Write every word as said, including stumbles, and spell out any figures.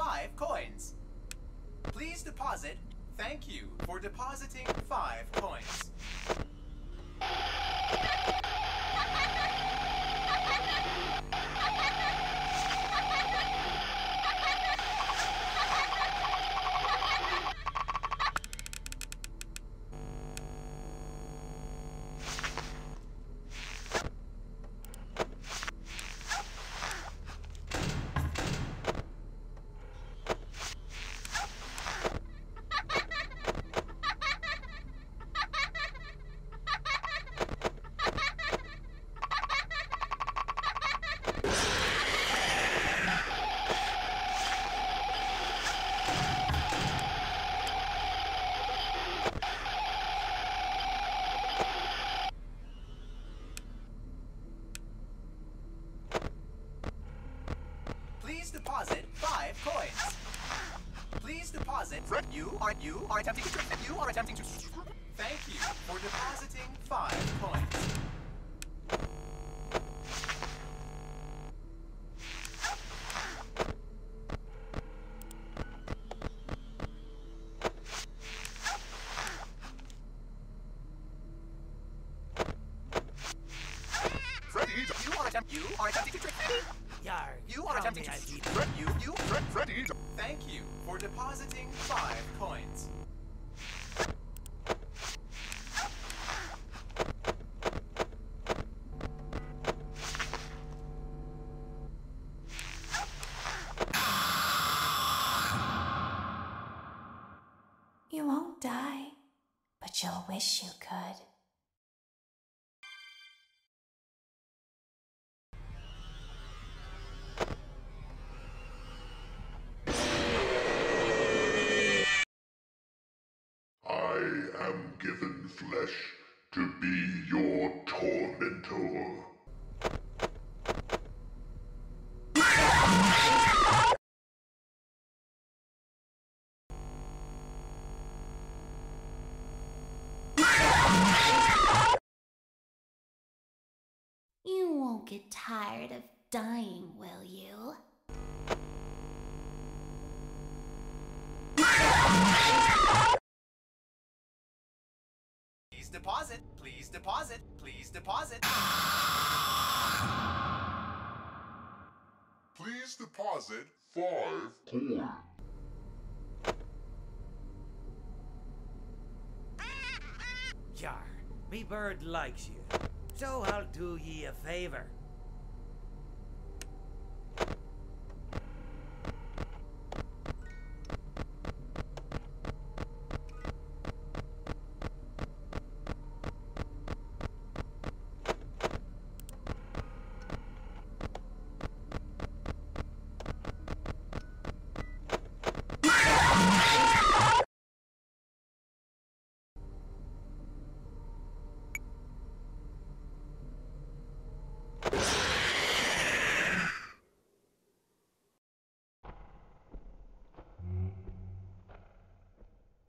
five coins. Please deposit. Thank you for depositing five coins. Please deposit five coins. Please deposit. Fred, you are you are attempting to trick. You are attempting to. Thank you for depositing five coins. Freddy, you are attempt. You are attempting to trick me. Yar, You are attempting to. Fred, you you Fred, Freddy. Thank you for depositing five coins. You won't die, but you'll wish you could. I am given flesh to be your tormentor. You won't get tired of dying, will you? Please deposit. Please deposit. Please deposit. Please deposit five coins. Yar, me bird likes you, so I'll do ye a favor.